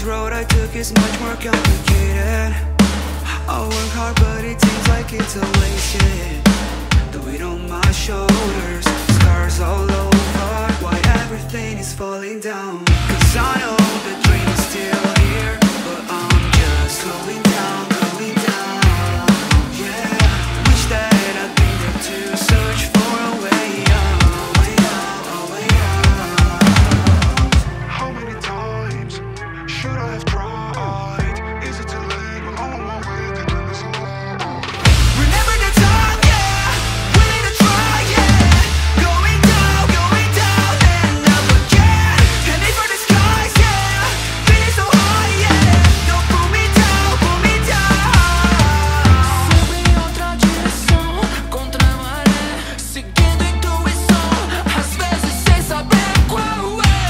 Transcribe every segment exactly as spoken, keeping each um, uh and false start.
This road I took is much more complicated. I work hard but it seems like it's a wasted. The weight on my shoulders, scars all over. Why everything is falling down? Cause I know the dream is still here, but I'm just slowing down, going down. Yeah, wish that I'd been there to search for a way out, way out, a way out. How many times should I have tried? Is it too late? I'm on my way to do this alone. Remember the time, yeah, willing to try, yeah. Going down, going down and up again. Heading for the skies, yeah. Feeling so high, yeah. Don't pull me down, pull me down. Fui em outra direção, contra a maré, seguindo intuição, às vezes sem saber qual é.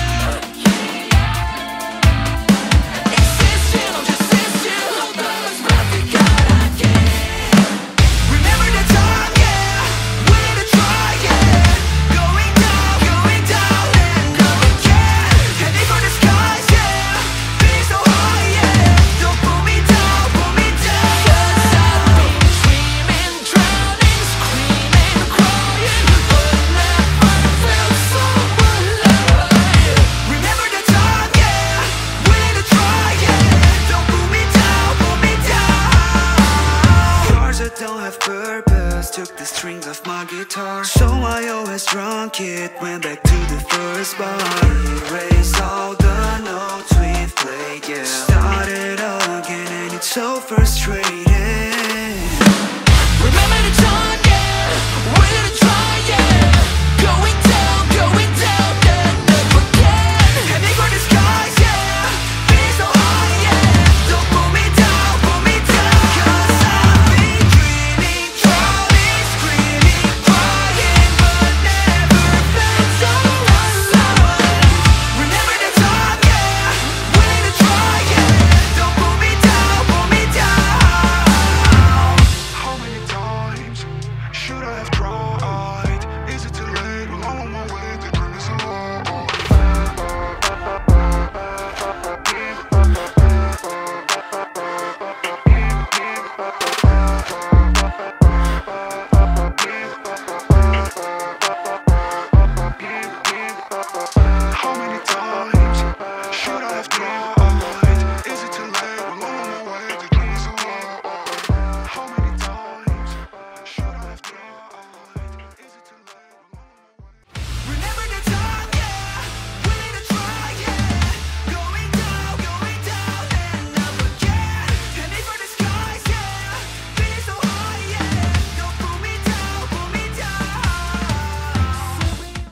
Insiste, não desiste, voltamos pra ficar aqui. Remember the time, yeah, willing to try, yeah. Going down, going down and up again. Heading for the skies, yeah. Feeling so high, yeah. Don't pull me down, pull me down. Cause I've been dreaming, drowning, screaming, crying, but never felt so alive. Remember the time, yeah, willing to try, yeah. Don't pull me down, pull me down. Cars that don't have purpose took the strings off my guitar, so I always drunk it. Went back to the first bar, erased all the